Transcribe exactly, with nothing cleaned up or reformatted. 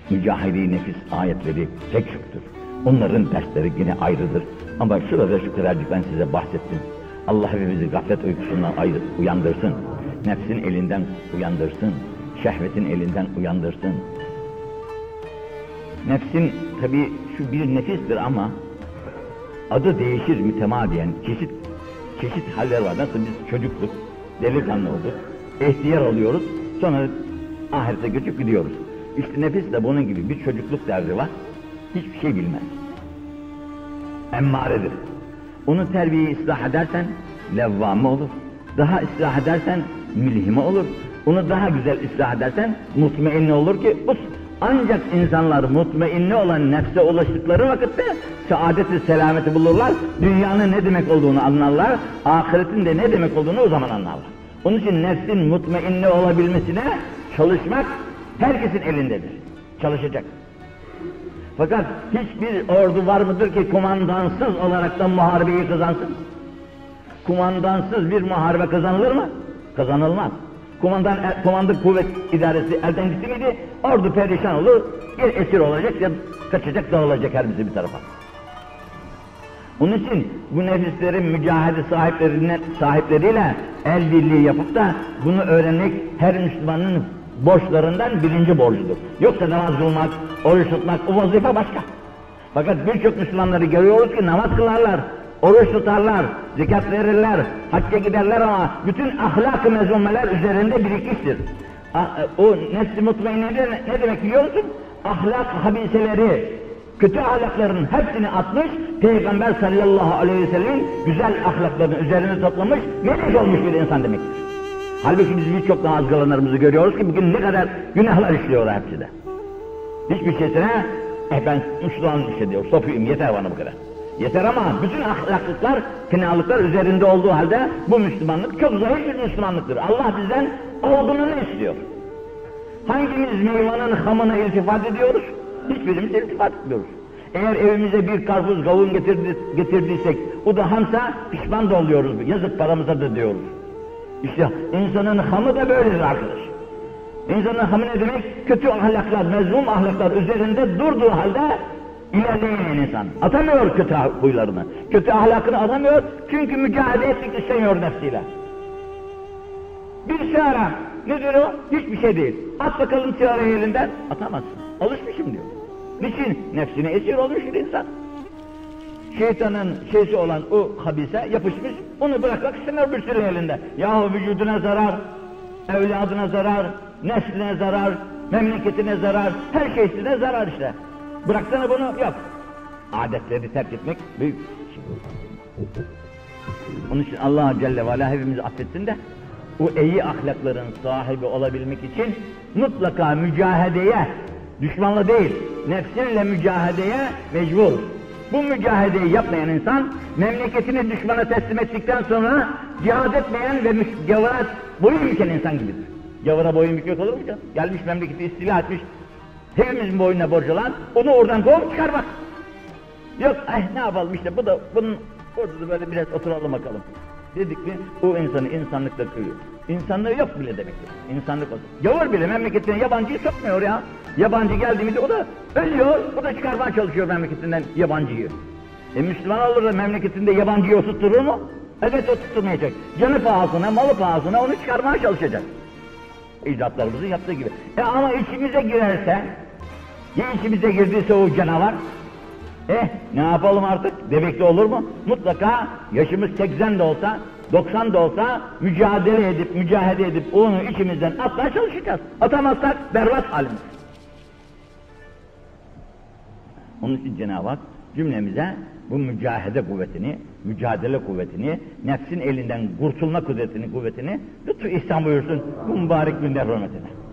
mücahede-i nefis ayetleri pek çoktur. Onların dersleri yine ayrıdır. Ama şurada şu kadarcık ben size bahsettim. Allah hepimizi gaflet uykusundan ayrı, uyandırsın. Nefsin elinden uyandırsın. Şehvetin elinden uyandırsın. Nefsin tabi şu bir nefistir ama adı değişir mütemadiyen. Çeşit çeşit haller var. Nasıl biz çocukluk, delikanlı olduk, ihtiyar oluyoruz, sonra ahirete göçüp gidiyoruz. İşte nefis de bunun gibi bir çocukluk derdi var. Hiçbir şey bilmez. Emmaredir. Onu terbiyeyi ıslah edersen levvame olur. Daha ıslah edersen mülhime olur. Onu daha güzel ıslah edersen mutmainne olur ki bu ancak insanlar mutmainne olan nefse ulaştıkları vakitte saadeti selameti bulurlar. Dünyanın ne demek olduğunu anlarlar. Ahiretin de ne demek olduğunu o zaman anlarlar. Onun için nefsin mutmainne olabilmesine çalışmak herkesin elindedir. Çalışacak. Fakat hiçbir ordu var mıdır ki kumandansız olaraktan muharebeyi kazansın? Kumandansız bir muharebe kazanılır mı? Kazanılmaz. Kumandan, kumandı kuvvet idaresi elden gitti miydi, ordu perişan olur, bir esir olacak ya kaçacak, dağılacak her birisi bir tarafa. Onun için bu nefislerin mücahede sahiplerinden, sahipleriyle el birliği yapıp da bunu öğrenmek her Müslümanın borçlarından birinci borcudur. Yoksa namaz kılmak, oruç tutmak, o vazife başka. Fakat birçok Müslümanları görüyoruz ki namaz kılarlar, oruç tutarlar, zekat verirler, hacca giderler ama bütün ahlak-ı mezumeler üzerinde birikmiştir. O nefs-i mutmainne ne demek biliyor musun? Ahlak habiseleri, kötü ahlakların hepsini atmış, Peygamber sallallahu aleyhi ve sellem'in güzel ahlaklarını üzerine toplamış, melek olmuş bir insan demektir. Halbuki biz birçok namaz kılanlarımızı görüyoruz ki bugün ne kadar günahlar işliyorlar hepsi de. Hiçbir şeysine, eh ben Müslümanım işte diyor, sofuyum, yeter bana bu kadar. Yeter ama bütün ahlaklıklar, fenalıklar üzerinde olduğu halde bu Müslümanlık çok zayıf bir Müslümanlıktır. Allah bizden olgununu istiyor. Hangimiz meyvanın hamına iltifat ediyoruz? Hiçbirimiz iltifat etmiyoruz. Eğer evimize bir karpuz kavun getirdi, getirdiysek, o da hamsa pişman da oluyoruz. Yazık paramıza da diyoruz. İşte insanın hamı da böyledir arkadaş. İnsanın hamı ne demek? Kötü ahlaklar, mezmum ahlaklar üzerinde durduğu halde ilerleyen insan. Atamıyor kötü huylarını. Kötü ahlakını atamıyor çünkü mücadele etmek istemiyor nefsiyle. Bir sigara, nedir o? Hiçbir şey değil. At bakalım sigarayı elinden, atamazsın. Alışmışım diyor. Niçin? Nefsine esir olmuş bir insan. Şeytanın şeysi olan o habise yapışmış, onu bırakmak istemiyor bir sürü elinde. Yahu vücuduna zarar, evladına zarar, nesline zarar, memleketine zarar, her şeysine zarar işte. Bıraksana bunu, yok. Adetleri terk etmek büyük. Onun için Allah Celle ve Ala hepimizi affetsin de, o iyi ahlakların sahibi olabilmek için mutlaka mücahedeye, düşmanla değil, nefsinle mücahedeye mecbur. Bu mücahedeyi yapmayan insan, memleketini düşmana teslim ettikten sonra cihad etmeyen ve gavura boyun büken insan gibidir. Gavura boyun bükmek olur mu canım? Gelmiş memleketi istila etmiş, hepimizin boynuna borcu olan, onu oradan kovup çıkarmak. Yok, ay ne yapalım işte, bu da, bunun, orada da böyle biraz oturalım bakalım. Dedik mi, o insanı insanlıkla kıyıyor. İnsanlığı yok bile demektir, insanlık olsun. Gavur bile memleketine yabancıyı sokmuyor ya. Yabancı geldi mi de o da ölüyor, o da çıkarmaya çalışıyor memleketinden yabancıyı. E Müslüman olur da memleketinde yabancıyı oturtturur mu? Evet oturtturmayacak. Canı pahasına, malı pahasına onu çıkarmaya çalışacak. İcatlarımızın yaptığı gibi. E ama içimize girerse, ya içimize girdiyse o canavar, eh ne yapalım artık, demekli olur mu? Mutlaka yaşımız seksen de olsa, doksan da olsa mücadele edip, mücahede edip onu içimizden atmaya çalışacağız. Atamazsak berbat halimiz. Onun için Cenab-ı Hak cümlemize bu mücahede kuvvetini, mücadele kuvvetini, nefsin elinden kurtulma kudretini, kuvvetini lütfü ihsan buyursun bu mübarek günler hürmetine.